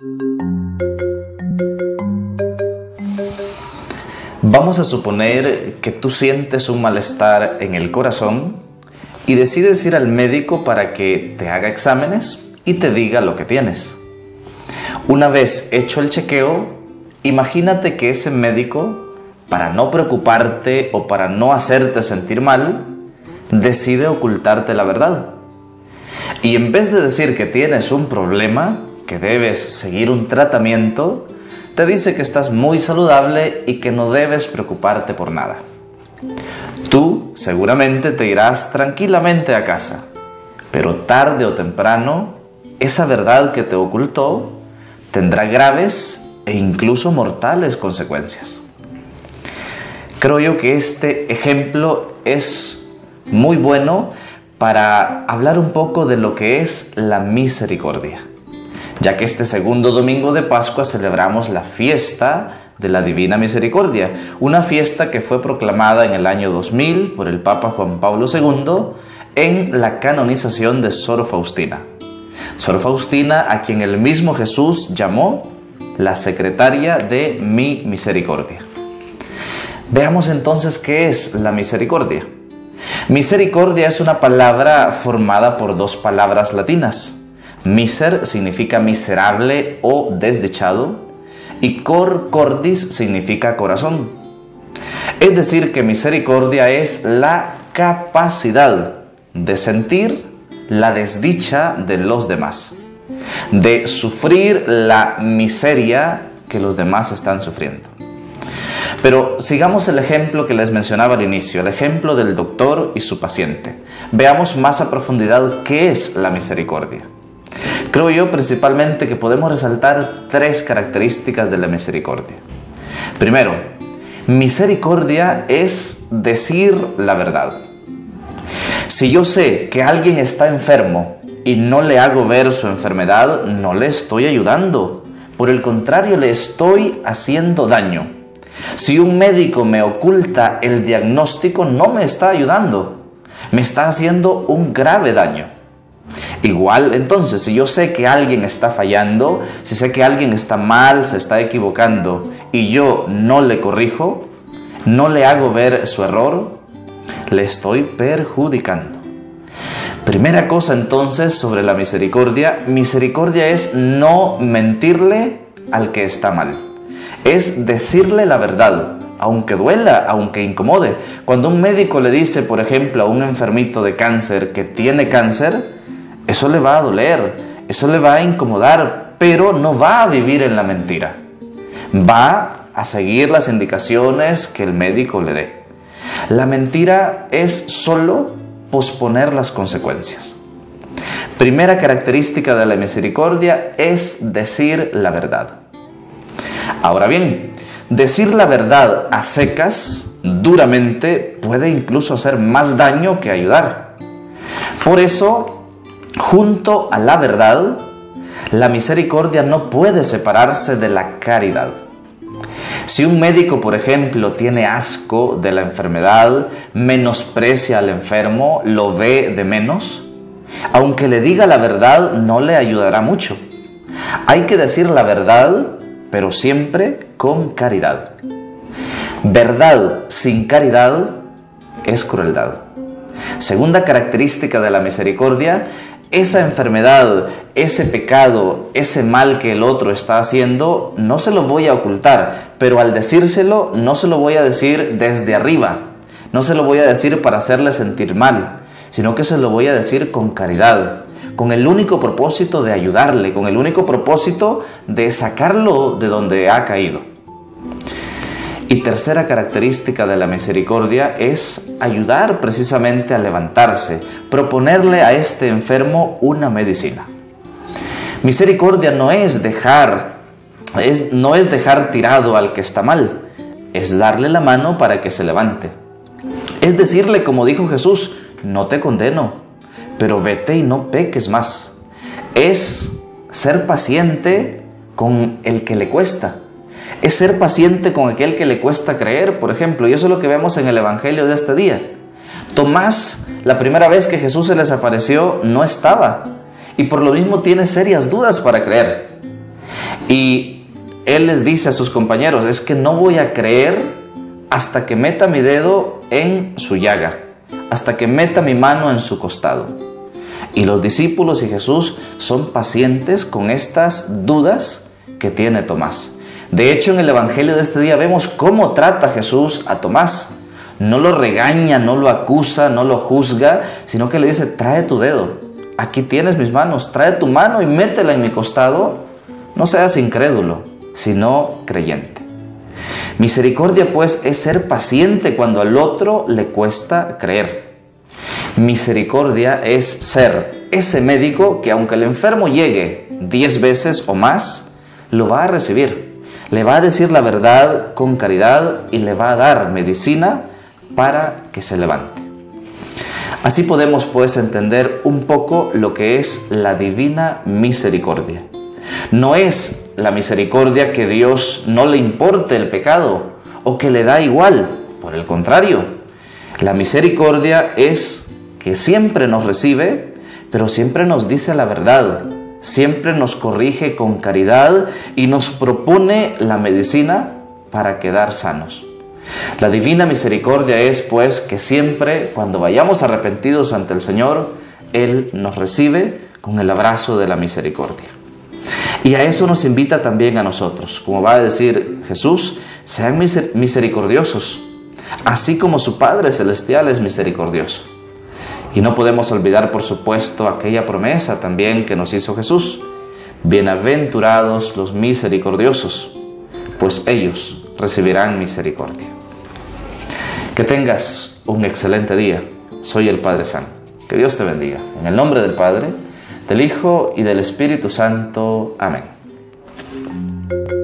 Vamos a suponer que tú sientes un malestar en el corazón y decides ir al médico para que te haga exámenes y te diga lo que tienes. Una vez hecho el chequeo, imagínate que ese médico, para no preocuparte o para no hacerte sentir mal, decide ocultarte la verdad. Y en vez de decir que tienes un problema, que debes seguir un tratamiento, te dice que estás muy saludable y que no debes preocuparte por nada. Tú seguramente te irás tranquilamente a casa, pero tarde o temprano, esa verdad que te ocultó tendrá graves e incluso mortales consecuencias. Creo yo que este ejemplo es muy bueno para hablar un poco de lo que es la misericordia, ya que este segundo domingo de Pascua celebramos la fiesta de la Divina Misericordia, una fiesta que fue proclamada en el año 2000 por el Papa Juan Pablo II en la canonización de Sor Faustina. Sor Faustina, a quien el mismo Jesús llamó la secretaria de mi misericordia. Veamos entonces qué es la misericordia. Misericordia es una palabra formada por dos palabras latinas. Miser significa miserable o desdichado y cor cordis significa corazón. Es decir, que misericordia es la capacidad de sentir la desdicha de los demás, de sufrir la miseria que los demás están sufriendo. Pero sigamos el ejemplo que les mencionaba al inicio, el ejemplo del doctor y su paciente. Veamos más a profundidad qué es la misericordia. Creo yo principalmente que podemos resaltar tres características de la misericordia. Primero, misericordia es decir la verdad. Si yo sé que alguien está enfermo y no le hago ver su enfermedad, no le estoy ayudando. Por el contrario, le estoy haciendo daño. Si un médico me oculta el diagnóstico, no me está ayudando. Me está haciendo un grave daño. Igual, entonces, si yo sé que alguien está fallando, si sé que alguien está mal, se está equivocando, y yo no le corrijo, no le hago ver su error, le estoy perjudicando. Primera cosa entonces sobre la misericordia. Misericordia es no mentirle al que está mal. Es decirle la verdad, aunque duela, aunque incomode. Cuando un médico le dice, por ejemplo, a un enfermito de cáncer que tiene cáncer, eso le va a doler, eso le va a incomodar, pero no va a vivir en la mentira. Va a seguir las indicaciones que el médico le dé. La mentira es solo posponer las consecuencias. Primera característica de la misericordia es decir la verdad. Ahora bien, decir la verdad a secas, duramente, puede incluso hacer más daño que ayudar. Por eso, junto a la verdad, la misericordia no puede separarse de la caridad. Si un médico, por ejemplo, tiene asco de la enfermedad, menosprecia al enfermo, lo ve de menos, aunque le diga la verdad, no le ayudará mucho. Hay que decir la verdad, pero siempre con caridad. Verdad sin caridad es crueldad. Segunda característica de la misericordia: esa enfermedad, ese pecado, ese mal que el otro está haciendo, no se lo voy a ocultar, pero al decírselo, no se lo voy a decir desde arriba, no se lo voy a decir para hacerle sentir mal, sino que se lo voy a decir con caridad, con el único propósito de ayudarle, con el único propósito de sacarlo de donde ha caído. Y tercera característica de la misericordia es ayudar precisamente a levantarse, proponerle a este enfermo una medicina. Misericordia no es dejar tirado al que está mal, es darle la mano para que se levante. Es decirle, como dijo Jesús, no te condeno, pero vete y no peques más. Es ser paciente con el que le cuesta. Es ser paciente con aquel que le cuesta creer, por ejemplo, y eso es lo que vemos en el Evangelio de este día. Tomás, la primera vez que Jesús se les apareció, no estaba, y por lo mismo tiene serias dudas para creer. Y Él les dice a sus compañeros, es que no voy a creer hasta que meta mi dedo en su llaga, hasta que meta mi mano en su costado. Y los discípulos y Jesús son pacientes con estas dudas que tiene Tomás. De hecho, en el Evangelio de este día vemos cómo trata Jesús a Tomás. No lo regaña, no lo acusa, no lo juzga, sino que le dice, trae tu dedo, aquí tienes mis manos, trae tu mano y métela en mi costado. No seas incrédulo, sino creyente. Misericordia, pues, es ser paciente cuando al otro le cuesta creer. Misericordia es ser ese médico que aunque el enfermo llegue 10 veces o más, lo va a recibir. Le va a decir la verdad con caridad y le va a dar medicina para que se levante. Así podemos, pues, entender un poco lo que es la divina misericordia. No es la misericordia que Dios no le importe el pecado o que le da igual. Por el contrario, la misericordia es que siempre nos recibe, pero siempre nos dice la verdad, siempre nos corrige con caridad y nos propone la medicina para quedar sanos. La divina misericordia es, pues, que siempre cuando vayamos arrepentidos ante el Señor, Él nos recibe con el abrazo de la misericordia. Y a eso nos invita también a nosotros. Como va a decir Jesús, sean misericordiosos, así como su Padre Celestial es misericordioso. Y no podemos olvidar, por supuesto, aquella promesa también que nos hizo Jesús. Bienaventurados los misericordiosos, pues ellos recibirán misericordia. Que tengas un excelente día. Soy el Padre San. Que Dios te bendiga. En el nombre del Padre, del Hijo y del Espíritu Santo. Amén.